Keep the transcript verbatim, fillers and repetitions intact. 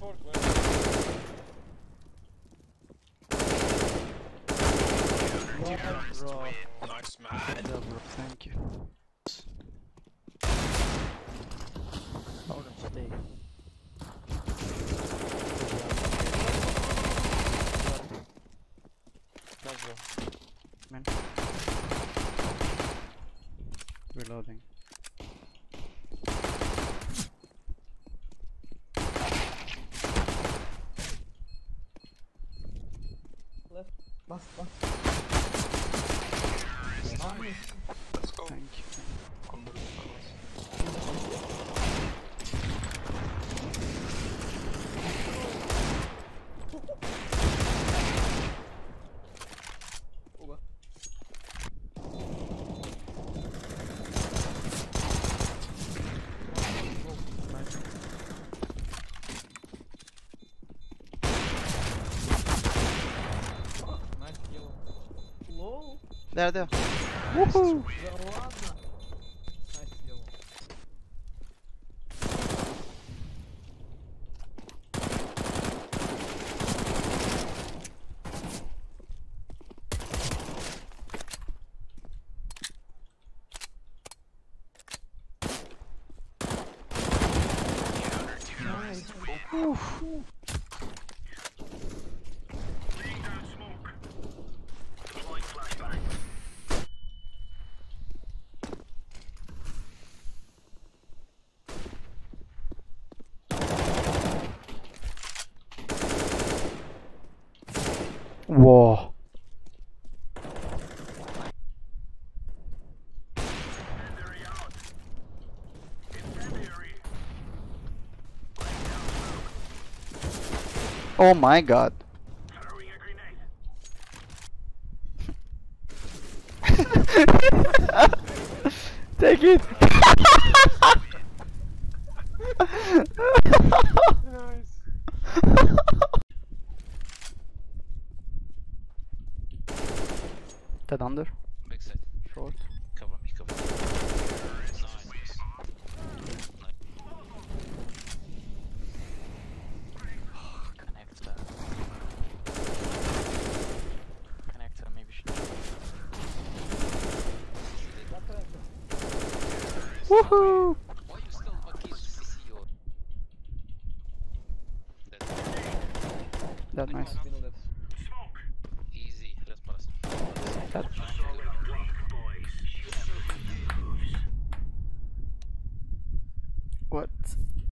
fork, man. Bro. Nice, man. Yeah, bro. Thank you. Hold on, stay. Nice, bro. Man. Reloading. Left. Bas, bas. Let's go. Thank you. On the fellas. Oba. Nice. Nice kill. Лол. There, there. Woohoo! Да ладно. Nice kill. Nice. Oof. Whoa. Oh my god. Take it. Nice. Dead under. Backside. Short. Cover me, cover me. Nice. Connector. Connector, maybe should. Woohoo! Why you still fucking C C or? That nice. Middle left. Easy, let's pass. That. What?